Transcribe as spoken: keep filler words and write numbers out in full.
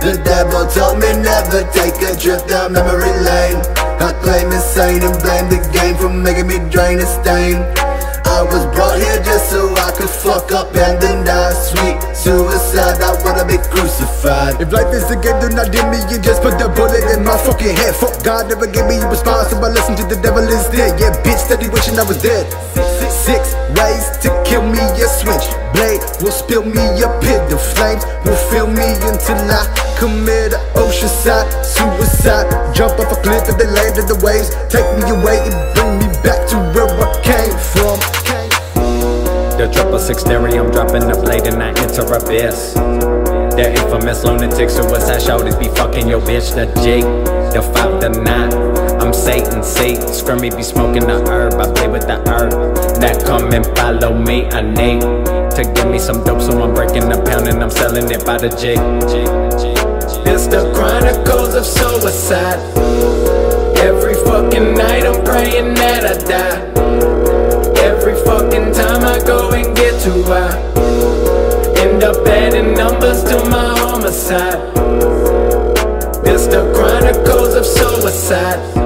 The devil told me never take a trip down memory lane. I claim insane and blame the game for making me drain and stain. I was brought here just so I could fuck up and then die. Sweet suicide, I wanna be crucified. If life is a game, do not dim me and just put the bullet in my fucking head. Fuck God, never gave me a response, so I listen to the devil instead. Yeah, bitch, steady wishing I was dead. Six ways to kill me, a switch blade will spill me a pit. The flames will fill me until I commit an oceanside suicide. Jump off a cliff and then land in the waves. Take me away and bring me back to where I came from. The triple six theory, I'm dropping the blade and I enter abyss. The infamous lunatic suicide shoulders be fucking your bitch. The G, the five, the nine, I'm Satan, see. Scrimmy be smoking the herb, I play with the herb. That come and follow me, I need to give me some dope, so I'm breaking a pound and I'm selling it by the G. It's the chronicles of suicide. Every fucking night I'm praying that I die. Every fucking time I go and get too high, end up adding numbers to my homicide. It's the chronicles of suicide.